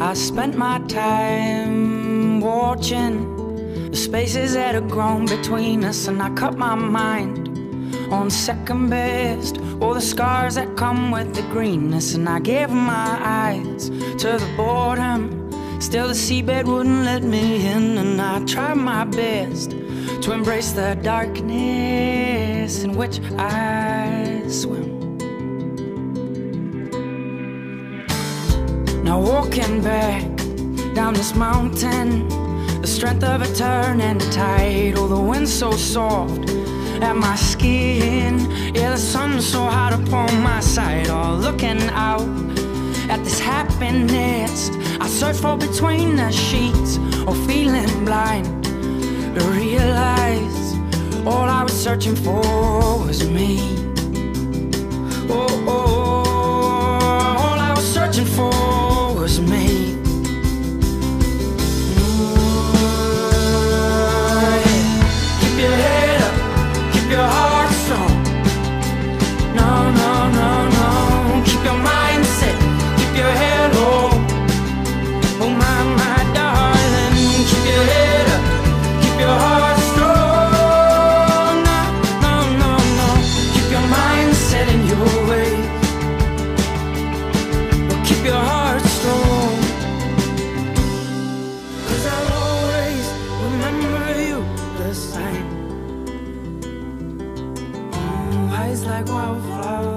I spent my time watching the spaces that had grown between us, and I cut my mind on second best, all the scars that come with the greenness. And I gave my eyes to the boredom, still the seabed wouldn't let me in. And I tried my best to embrace the darkness in which I swim. Now walking back down this mountain, the strength of a turning tide. Oh, the wind so soft at my skin, yeah, the sun so hot upon my side. Oh, looking out at this happiness I search for between the sheets, or feeling blind to realize all I was searching for was me. Oh, oh, all I was searching for was me. Keep your head up, keep your heart strong. No, no, no, no. Keep your mindset, keep your head low. Oh my darling, keep your head up, keep your heart strong. No, no, no, no. Keep your mindset in your way. But keep your heart strong, 'cause I'll always remember you the same. Eyes like wildflowers,